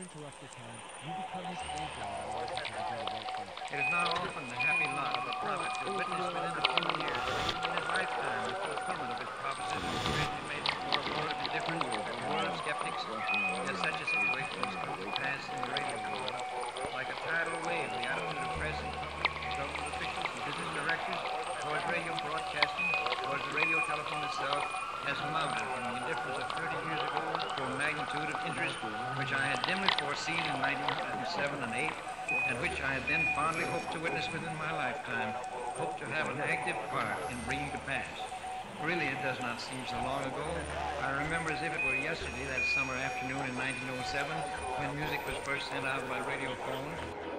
interrupt your time, you become his anchor in your effort to do the right thing. It is not often the happy lot of a prophet to witness within a few years, or even in his lifetime, the fulfillment of his prophecies and provision made for a world of indifference, a world of skeptics. Yet such a situation has come to pass in the radio world. Like a tidal wave, the attitude of press and public, government officials and business directors towards radio broadcasting, towards the radio telephone itself, has mounted from the indifference of 30 years ago to a magnitude of interest which I had dimly foreseen in 1907 and 8, and which I had then fondly hoped to witness within my lifetime, hoped to have an active part in bringing to pass. Really, it does not seem so long ago. I remember as if it were yesterday, that summer afternoon in 1907, when music was first sent out by radiophone.